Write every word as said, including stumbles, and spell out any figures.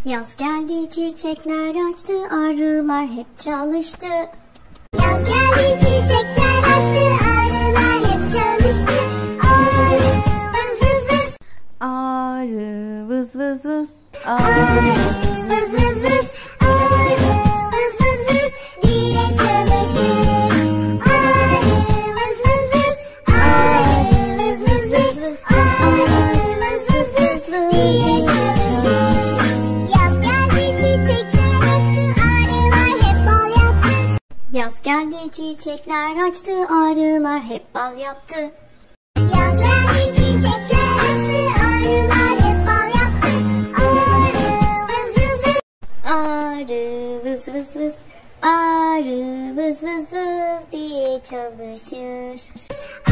Yaz geldi, çiçekler açtı, arılar hep çalıştı. Yaz geldi, çiçekler açtı, arılar hep çalıştı. Arı vız vız vız. Arı vız vız vız. Arı vız vız vız. Arı vız vız vız diye çalışır. Arı vız vız vız. Arı vız vız vız. Arı vız vız vız diye çalışır. Yaz geldi, çiçekler açtı, arılar hep bal yaptı. Yaz geldi, çiçekler açtı, arılar hep bal yaptı. Yaz geldi, çiçekler açtı, arılar hep bal yaptı. Arı vız vız vız. Arı vız vız vız, arı vız vız vız diye çalışır.